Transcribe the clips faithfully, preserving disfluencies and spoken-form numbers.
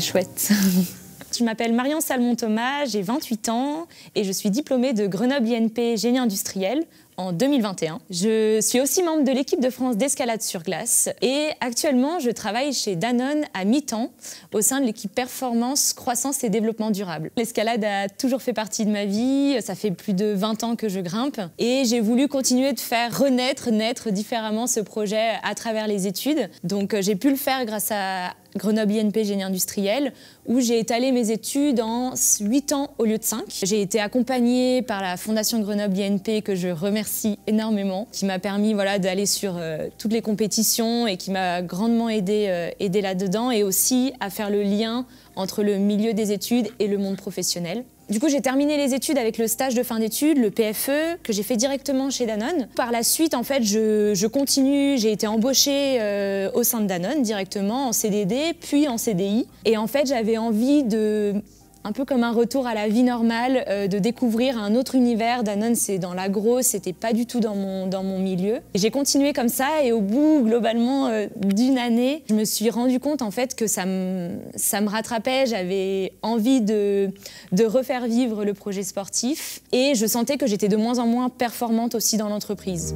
chouette. Je m'appelle Marion Salmon-Thomas, j'ai vingt-huit ans et je suis diplômée de Grenoble I N P Génie industriel en deux mille vingt et un. Je suis aussi membre de l'équipe de France d'escalade sur glace et actuellement je travaille chez Danone à mi-temps au sein de l'équipe performance, croissance et développement durable. L'escalade a toujours fait partie de ma vie, ça fait plus de vingt ans que je grimpe et j'ai voulu continuer de faire renaître, naître différemment ce projet à travers les études. Donc j'ai pu le faire grâce à Grenoble I N P Génie industriel, où j'ai étalé mes études en huit ans au lieu de cinq. J'ai été accompagnée par la Fondation Grenoble I N P, que je remercie énormément, qui m'a permis voilà, d'aller sur euh, toutes les compétitions et qui m'a grandement aidée, euh, aidée là-dedans, et aussi à faire le lien entre le milieu des études et le monde professionnel. Du coup, j'ai terminé les études avec le stage de fin d'études, le P F E, que j'ai fait directement chez Danone. Par la suite, en fait, je, je continue, j'ai été embauchée euh, au sein de Danone directement, en C D D, puis en C D I. Et en fait, j'avais envie de, un peu comme un retour à la vie normale, euh, de découvrir un autre univers. Danone, c'est dans l'agro, c'était pas du tout dans mon, dans mon milieu. J'ai continué comme ça et au bout, globalement, euh, d'une année, je me suis rendu compte en fait que ça me, ça me rattrapait. J'avais envie de, de refaire vivre le projet sportif et je sentais que j'étais de moins en moins performante aussi dans l'entreprise.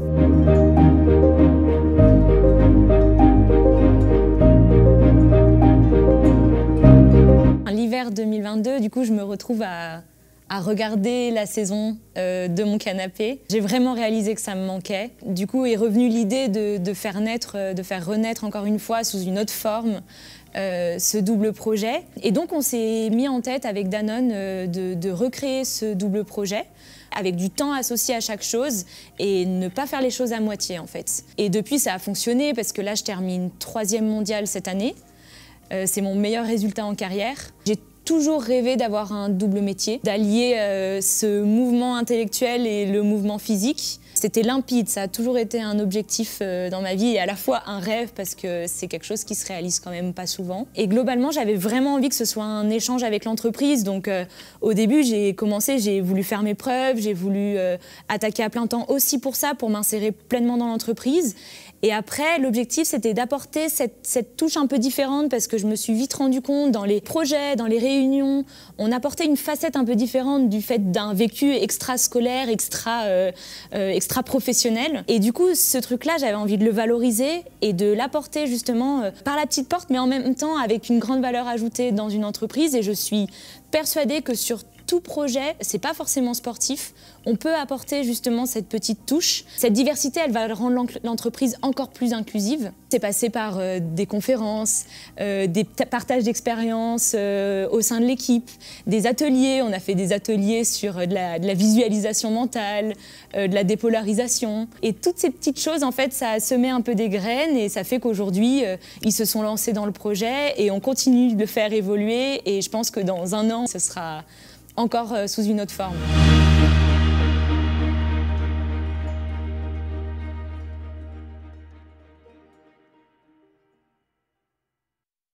L'hiver deux mille vingt-deux, du coup, je me retrouve à, à regarder la saison euh, de mon canapé. J'ai vraiment réalisé que ça me manquait. Du coup, est revenue l'idée de, de faire naître, de faire renaître encore une fois sous une autre forme euh, ce double projet. Et donc, on s'est mis en tête avec Danone euh, de, de recréer ce double projet avec du temps associé à chaque chose et ne pas faire les choses à moitié, en fait. Et depuis, ça a fonctionné parce que là, je termine troisième mondiale cette année. Euh, c'est mon meilleur résultat en carrière. J'ai toujours rêvé d'avoir un double métier, d'allier euh, ce mouvement intellectuel et le mouvement physique. C'était limpide, ça a toujours été un objectif euh, dans ma vie et à la fois un rêve parce que c'est quelque chose qui se réalise quand même pas souvent. Et globalement, j'avais vraiment envie que ce soit un échange avec l'entreprise. Donc euh, au début, j'ai commencé, j'ai voulu faire mes preuves, j'ai voulu euh, attaquer à plein temps aussi pour ça, pour m'insérer pleinement dans l'entreprise. Et après, l'objectif, c'était d'apporter cette, cette touche un peu différente parce que je me suis vite rendu compte dans les projets, dans les réunions, on apportait une facette un peu différente du fait d'un vécu extra-scolaire, extra, euh, euh, extra-professionnel. Et du coup, ce truc-là, j'avais envie de le valoriser et de l'apporter justement euh, par la petite porte, mais en même temps avec une grande valeur ajoutée dans une entreprise. Et je suis persuadée que sur tout projet, c'est pas forcément sportif, on peut apporter justement cette petite touche. Cette diversité, elle va rendre l'entreprise encore plus inclusive. C'est passé par euh, des conférences, euh, des partages d'expériences euh, au sein de l'équipe, des ateliers. On a fait des ateliers sur euh, de, la, de la visualisation mentale, euh, de la dépolarisation. Et toutes ces petites choses, en fait, ça a semé un peu des graines et ça fait qu'aujourd'hui, euh, ils se sont lancés dans le projet et on continue de le faire évoluer. Et je pense que dans un an, ce sera encore sous une autre forme.